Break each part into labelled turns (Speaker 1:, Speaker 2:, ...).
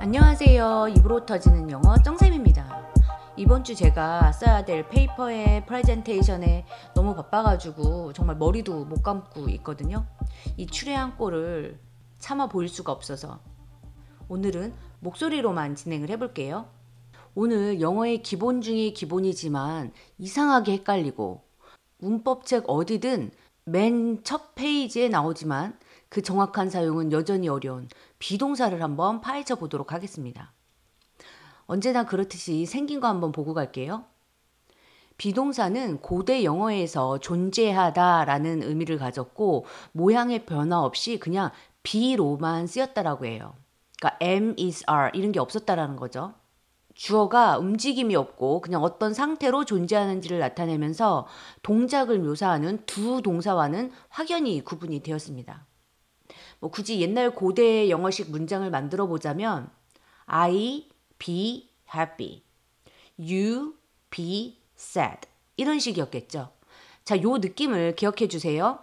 Speaker 1: 안녕하세요. 입으로 터지는 영어 정쌤입니다. 이번 주 제가 써야 될 페이퍼의 프레젠테이션에 너무 바빠가지고 정말 머리도 못 감고 있거든요. 이 추레한 꼴을 참아 보일 수가 없어서 오늘은 목소리로만 진행을 해볼게요. 오늘 영어의 기본 중에 기본이지만 이상하게 헷갈리고 문법책 어디든 맨 첫 페이지에 나오지만 그 정확한 사용은 여전히 어려운 비동사를 한번 파헤쳐 보도록 하겠습니다. 언제나 그렇듯이 생긴 거 한번 보고 갈게요. 비동사는 고대 영어에서 존재하다라는 의미를 가졌고 모양의 변화 없이 그냥 be로만 쓰였다라고 해요. 그러니까 am, is, are 이런 게 없었다라는 거죠. 주어가 움직임이 없고 그냥 어떤 상태로 존재하는지를 나타내면서 동작을 묘사하는 두 동사와는 확연히 구분이 되었습니다. 굳이 옛날 고대 영어식 문장을 만들어 보자면 I be happy, you be sad 이런 식이었겠죠. 자, 요 느낌을 기억해 주세요.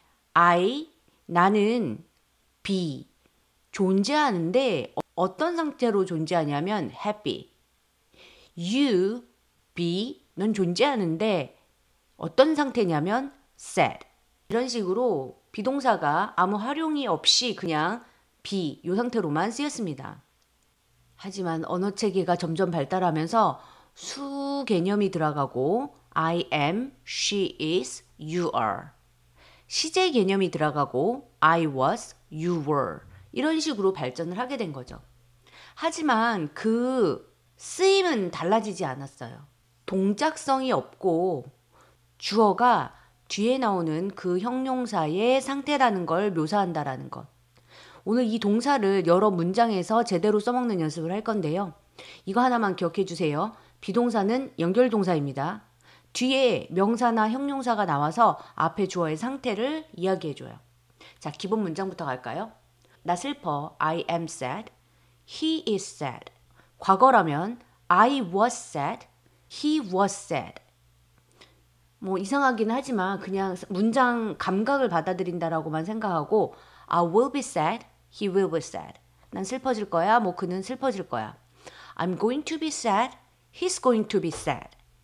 Speaker 1: 나는 be 존재하는데 어떤 상태로 존재하냐면 happy. You be 넌 존재하는데 어떤 상태냐면 sad. 이런 식으로 비동사가 아무 활용이 없이 그냥 be 이 상태로만 쓰였습니다. 하지만 언어 체계가 점점 발달하면서 수 개념이 들어가고 I am, she is, you are. 시제 개념이 들어가고 I was, you were. 이런 식으로 발전을 하게 된 거죠. 하지만 그 쓰임은 달라지지 않았어요. 동작성이 없고 주어가 뒤에 나오는 그 형용사의 상태라는 걸 묘사한다라는 것. 오늘 이 동사를 여러 문장에서 제대로 써먹는 연습을 할 건데요. 이거 하나만 기억해 주세요. 비동사는 연결동사입니다. 뒤에 명사나 형용사가 나와서 앞에 주어의 상태를 이야기해 줘요. 자, 기본 문장부터 갈까요? 나 슬퍼. I am sad. He is sad. 과거라면 I was sad. He was sad. 이상하긴 하지만 그냥 문장 감각을 받아들인다라고만 생각하고 I will be sad, he will be sad. 난 슬퍼질 거야, 그는 슬퍼질 거야. I'm going to be sad, he's going to be sad.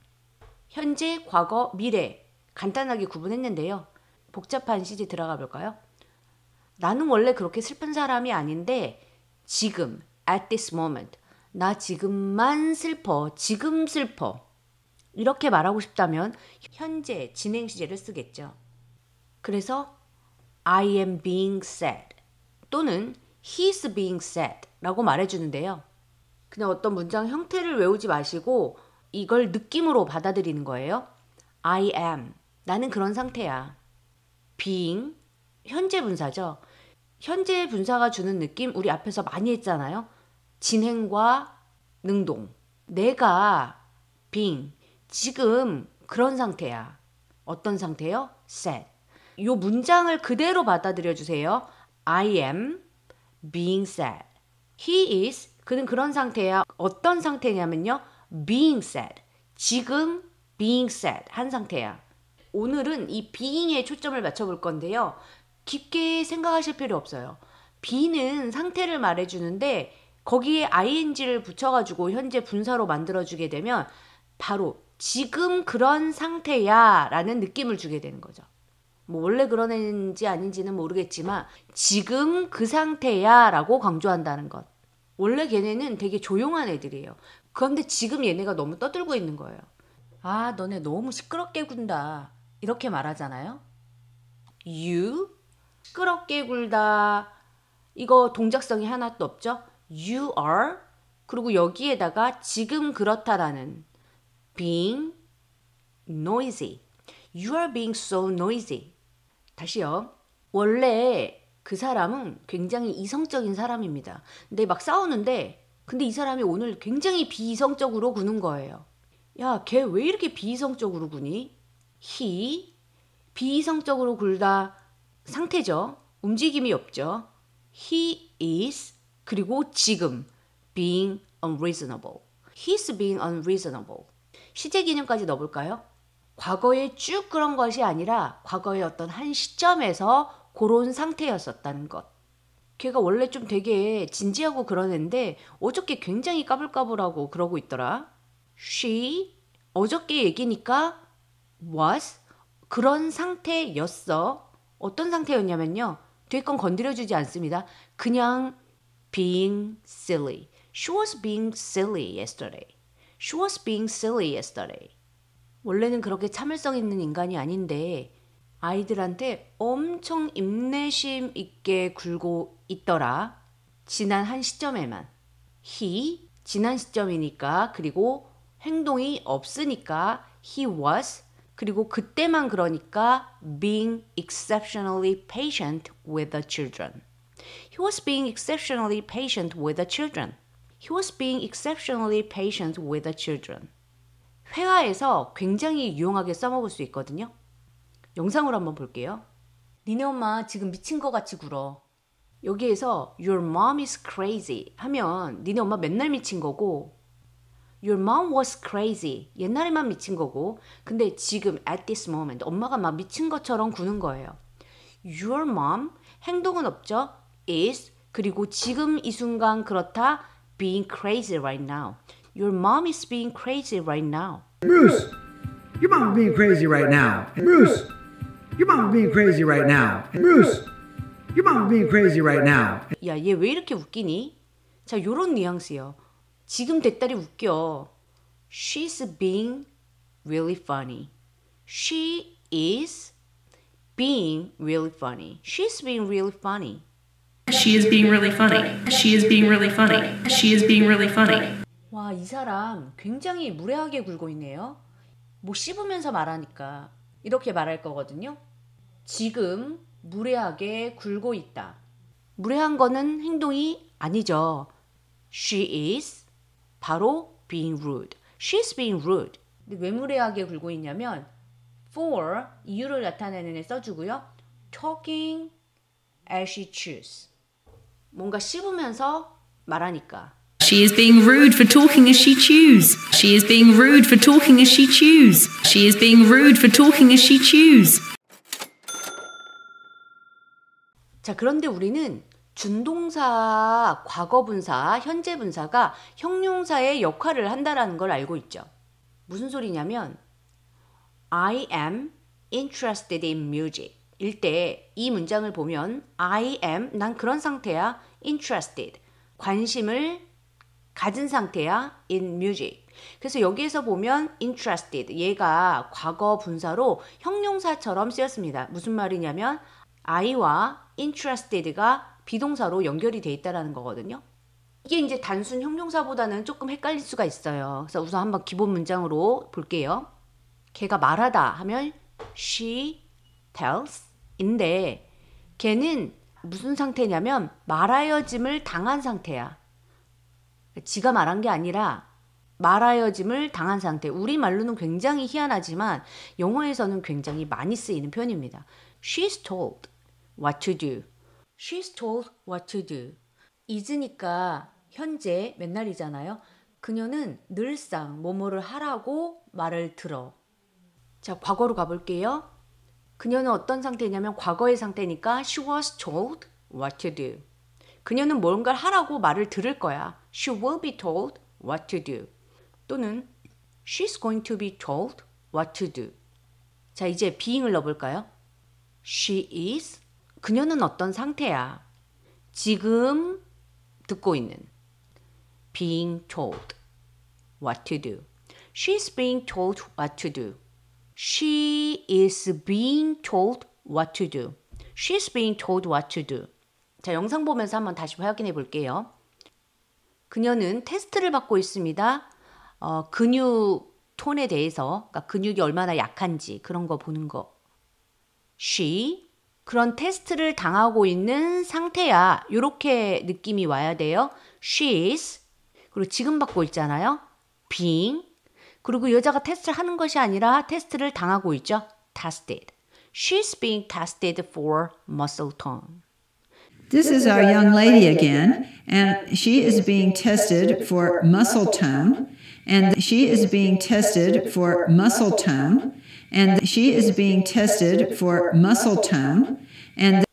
Speaker 1: 현재, 과거, 미래 간단하게 구분했는데요. 복잡한 시제 들어가 볼까요? 나는 원래 그렇게 슬픈 사람이 아닌데 지금, at this moment. 나 지금만 슬퍼, 지금 슬퍼. 이렇게 말하고 싶다면 현재 진행 시제를 쓰겠죠. 그래서 I am being sad 또는 he's being sad 라고 말해주는데요. 그냥 어떤 문장 형태를 외우지 마시고 이걸 느낌으로 받아들이는 거예요. I am, 나는 그런 상태야. being, 현재 분사죠. 현재 분사가 주는 느낌 우리 앞에서 많이 했잖아요. 진행과 능동. 내가 being, 지금 그런 상태야. 어떤 상태요? sad. 이 문장을 그대로 받아들여 주세요. I am being sad. He is, 그는 그런 상태야. 어떤 상태냐면요. being sad. 지금 being sad 한 상태야. 오늘은 이 being에 초점을 맞춰볼 건데요. 깊게 생각하실 필요 없어요. be는 상태를 말해주는데 거기에 ing를 붙여가지고 현재 분사로 만들어주게 되면 바로 지금 그런 상태야 라는 느낌을 주게 되는 거죠. 원래 그런 애인지 아닌지는 모르겠지만 지금 그 상태야 라고 강조한다는 것. 원래 걔네는 되게 조용한 애들이에요. 그런데 지금 얘네가 너무 떠들고 있는 거예요. 아, 너네 너무 시끄럽게 군다. 이렇게 말하잖아요. You, 시끄럽게 굴다. 이거 동작성이 하나도 없죠. You are, 그리고 여기에다가 지금 그렇다라는 being noisy. You are being so noisy. 다시요. 원래 그 사람은 굉장히 이성적인 사람입니다. 근데 막 싸우는데 근데 이 사람이 오늘 굉장히 비이성적으로 구는 거예요. 야, 걔 왜 이렇게 비이성적으로 구니? He, 비이성적으로 굴다. 상태죠. 움직임이 없죠. He is, 그리고 지금 being unreasonable. He's being unreasonable. 시제 개념까지 넣어볼까요? 과거에 쭉 그런 것이 아니라 과거의 어떤 한 시점에서 그런 상태였었다는 것. 걔가 원래 좀 되게 진지하고 그런 애인데 어저께 굉장히 까불까불하고 그러고 있더라. She 어저께 얘기니까 was 그런 상태였어. 어떤 상태였냐면요. 뒤에 건 건드려주지 않습니다. 그냥 being silly. She was being silly yesterday. She was being silly yesterday. 원래는 그렇게 참을성 있는 인간이 아닌데 아이들한테 엄청 인내심 있게 굴고 있더라. 지난 한 시점에만. He, 지난 시점이니까 그리고 행동이 없으니까 he was 그리고 그때만 그러니까 being exceptionally patient with the children. He was being exceptionally patient with the children. He was being exceptionally patient with the children. 회화에서 굉장히 유용하게 써먹을 수 있거든요. 영상으로 한번 볼게요. 니네 엄마 지금 미친 것 같이 굴어. 여기에서 your mom is crazy 하면 니네 엄마 맨날 미친 거고 your mom was crazy 옛날에만 미친 거고 근데 지금 at this moment 엄마가 막 미친 것처럼 구는 거예요. Your mom 행동은 없죠. is 그리고 지금 이 순간 그렇다 being crazy right now. Your mom is being crazy right now.
Speaker 2: Bruce, your mom is being crazy right now. Bruce, your mom is being crazy right now. Bruce, your mom is being crazy right now.
Speaker 1: 야, 얘 왜 이렇게 웃기니? 자, 요런 뉘앙스요. 지금 내 딸이 웃겨. She's being really funny. She is being really funny. She's being really funny.
Speaker 3: She is being really funny. She is being really funny. She is being really funny.
Speaker 1: 와, 이 사람 굉장히 무례하게 굴고 있네요. 뭐 씹으면서 말하니까 이렇게 말할 거거든요. 지금 무례하게 굴고 있다. 무례한 거는 행동이 아니죠. She is 바로 being rude. She's being rude. 근데 왜 무례하게 굴고 있냐면 for 이유를 나타내는 애 써주고요. Talking as she chooses. 뭔가 씹으면서 말하니까.
Speaker 3: She is being rude for talking as she chooses. She is being rude for talking as she chooses. She is being rude for talking as she chooses.
Speaker 1: 자, 그런데 우리는 준동사, 과거분사, 현재분사가 형용사의 역할을 한다라는 걸 알고 있죠. 무슨 소리냐면 I am interested in music 일 때 이 문장을 보면 I am, 난 그런 상태야. interested, 관심을 가진 상태야. in music. 그래서 여기에서 보면 interested, 얘가 과거 분사로 형용사처럼 쓰였습니다. 무슨 말이냐면 I와 interested가 비동사로 연결이 돼 있다는 거거든요. 이게 이제 단순 형용사보다는 조금 헷갈릴 수가 있어요. 그래서 우선 한번 기본 문장으로 볼게요. 걔가 말하다 하면 she tells 인데 걔는 무슨 상태냐면 말하여짐을 당한 상태야. 지가 말한 게 아니라 말하여짐을 당한 상태. 우리말로는 굉장히 희한하지만 영어에서는 굉장히 많이 쓰이는 표현입니다. She's told what to do. She's told what to do. is니까 현재 맨날이잖아요. 그녀는 늘상 뭐뭐를 하라고 말을 들어. 자, 과거로 가볼게요. 그녀는 어떤 상태냐면 과거의 상태니까 she was told what to do. 그녀는 뭔가를 하라고 말을 들을 거야. She will be told what to do. 또는 she's going to be told what to do. 자, 이제 being을 넣어볼까요? She is 그녀는 어떤 상태야. 지금 듣고 있는 being told what to do. She's being told what to do. She is being told what to do. She's being told what to do. 자, 영상 보면서 한번 다시 확인해 볼게요. 그녀는 테스트를 받고 있습니다. 근육 톤에 대해서, 그러니까 근육이 얼마나 약한지 그런 거 보는 거. She, 그런 테스트를 당하고 있는 상태야. 이렇게 느낌이 와야 돼요. She is, 그리고 지금 받고 있잖아요. being, 그리고 여자가 테스트를 하는 것이 아니라 테스트를 당하고 있죠. tested. She's being tested for muscle tone.
Speaker 4: This is our young lady again, and she is being tested for muscle tone, and she is being tested for muscle tone, and she is being tested for muscle tone, and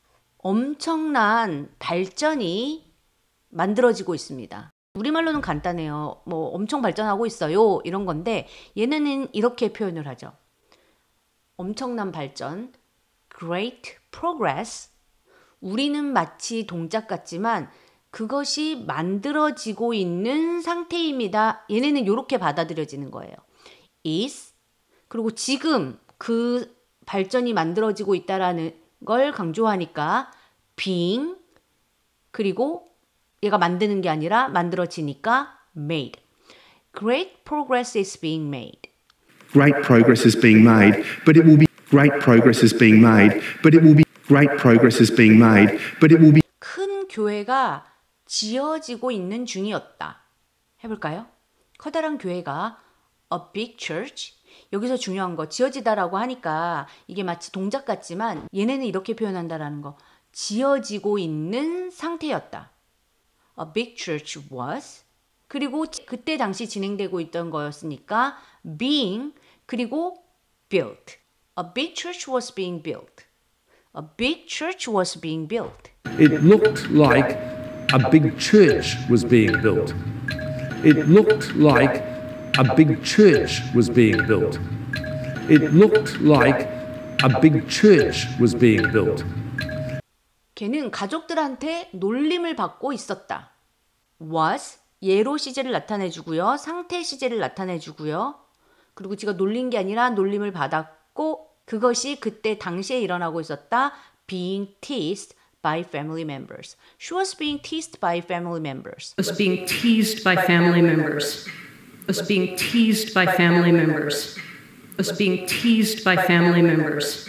Speaker 1: 엄청난 발전이 만들어지고 있습니다. 우리말로는 간단해요. 뭐 엄청 발전하고 있어요. 이런 건데 얘네는 이렇게 표현을 하죠. 엄청난 발전, great progress. 우리는 마치 동작 같지만 그것이 만들어지고 있는 상태입니다. 얘네는 이렇게 받아들여지는 거예요. is, 그리고 지금 그 발전이 만들어지고 있다라는 걸 강조하니까 being, 그리고 얘가 만드는 게 아니라 만들어지니까 made. Great progress is being made.
Speaker 5: Great progress is being made, but it will be great progress is being made, but it will be great progress is being made, but it will be
Speaker 1: 큰 교회가 지어지고 있는 중이었다. 해볼까요? 커다란 교회가 a big church. 여기서 중요한 거 지어지다라고 하니까 이게 마치 동작 같지만 얘네는 이렇게 표현한다라는 거. 지어지고 있는 상태였다. A big church was. 그리고 그때 당시 진행되고 있던 거였으니까 being, 그리고 built. A big church was being built. A big church was being built.
Speaker 6: It looked like a big church was being built. It looked like a big church was being built. It looked like a big church was being built.
Speaker 1: 걔는 가족들한테 놀림을 받고 있었다. was, 예로 시제를 나타내주고요. 상태 시제를 나타내주고요. 그리고 지가 놀린 게 아니라 놀림을 받았고 그것이 그때 당시에 일어나고 있었다. being teased by family members. She was being teased by family members.
Speaker 3: Was being teased by family members. Was being teased by family members. Was being teased by family members.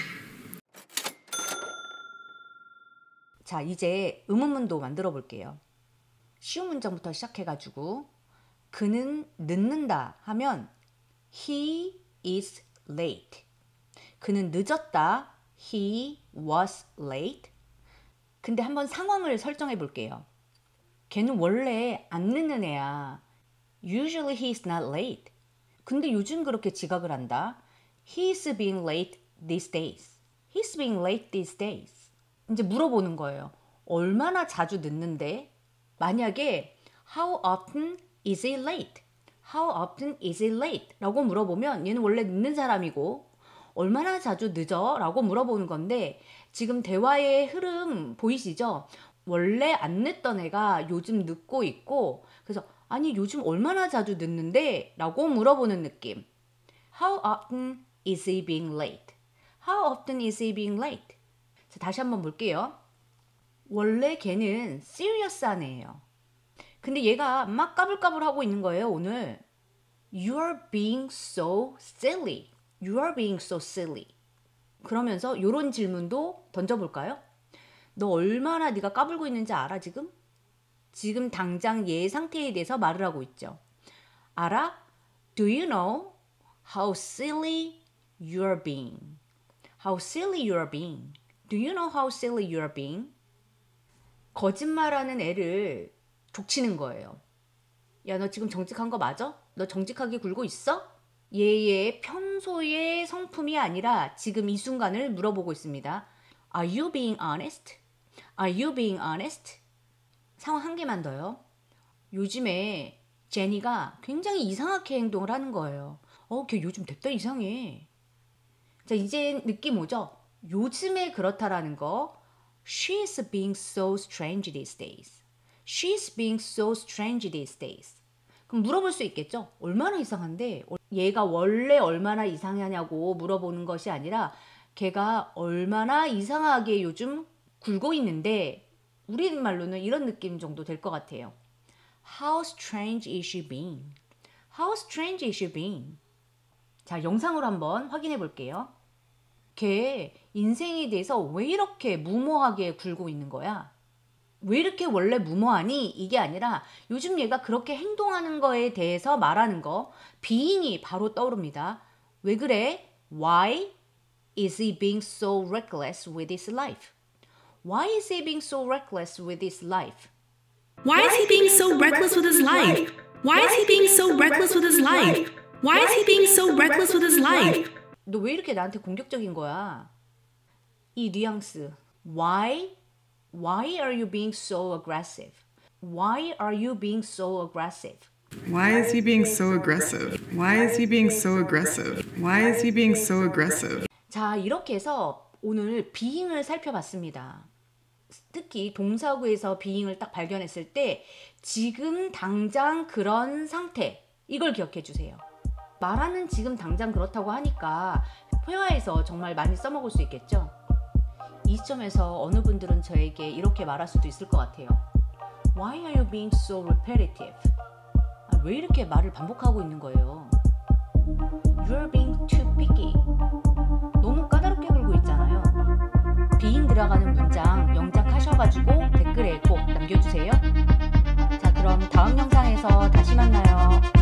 Speaker 1: 자, 이제 의문문도 만들어 볼게요. 쉬운 문장부터 시작해가지고 그는 늦는다 하면 he is late. 그는 늦었다. He was late. 근데 한번 상황을 설정해 볼게요. 걔는 원래 안 늦는 애야. Usually he's not late. 근데 요즘 그렇게 지각을 한다. He's being late these days. He's being late these days. 이제 물어보는 거예요. 얼마나 자주 늦는데? 만약에 How often is he late? How often is he late? 라고 물어보면 얘는 원래 늦는 사람이고 얼마나 자주 늦어? 라고 물어보는 건데 지금 대화의 흐름 보이시죠? 원래 안 늦던 애가 요즘 늦고 있고 그래서 아니 요즘 얼마나 자주 늦는데? 라고 물어보는 느낌. How often is he being late? How often is he being late? 자, 다시 한번 볼게요. 원래 걔는 serious한 애예요. 근데 얘가 막 까불까불하고 있는 거예요, 오늘. You're being so silly. You're being so silly. 그러면서 이런 질문도 던져볼까요? 너 얼마나 네가 까불고 있는지 알아, 지금? 지금 당장 얘의 상태에 대해서 말을 하고 있죠. 알아? Do you know how silly you're being? How silly you're being. Do you know how silly you're being? 거짓말하는 애를 족치는 거예요. 야, 너 지금 정직한 거 맞아? 너 정직하게 굴고 있어? 얘의 평소의 성품이 아니라 지금 이 순간을 물어보고 있습니다. Are you being honest? Are you being honest? 상황 한 개만 더요. 요즘에 제니가 굉장히 이상하게 행동을 하는 거예요. 걔 요즘 됐다 이상해. 자, 이제 느낌 오죠? 요즘에 그렇다라는 거. She's being so strange these days. She's being so strange these days. 그럼 물어볼 수 있겠죠? 얼마나 이상한데? 얘가 원래 얼마나 이상하냐고 물어보는 것이 아니라 걔가 얼마나 이상하게 요즘 굴고 있는데 우리말로는 이런 느낌 정도 될 것 같아요. How strange is she being? How strange is she being? 자, 영상으로 한번 확인해 볼게요. 걔 인생에 대해서 왜 이렇게 무모하게 굴고 있는 거야? 왜 이렇게 원래 무모하니? 이게 아니라 요즘 얘가 그렇게 행동하는 거에 대해서 말하는 거. being이 바로 떠오릅니다. 왜 그래? Why is he being so reckless with his life? Why is he being so reckless with his life?
Speaker 3: Why is he being so reckless with his life? Why is he being so reckless with his life? Why is he being so reckless with his life?
Speaker 1: 너 왜 이렇게 나한테 공격적인 거야? 이 뉘앙스. Why Why are you being so aggressive? Why are you being so aggressive?
Speaker 7: Why is he being so aggressive? Why is he being so aggressive? Why is he being so aggressive?
Speaker 1: 자, 이렇게 해서 오늘 being을 살펴봤습니다. 특히 동사구에서 being을 딱 발견했을 때 지금 당장 그런 상태, 이걸 기억해 주세요. 말하는 지금 당장 그렇다고 하니까 회화에서 정말 많이 써먹을 수 있겠죠? 이 시점에서 어느 분들은 저에게 이렇게 말할 수도 있을 것 같아요. Why are you being so repetitive? 왜 이렇게 말을 반복하고 있는 거예요? You're being too picky. 너무 까다롭게 굴고 있잖아요. being 들어가는 문장 영작하셔가지고 댓글에 꼭 남겨주세요. 자, 그럼 다음 영상에서 다시 만나요.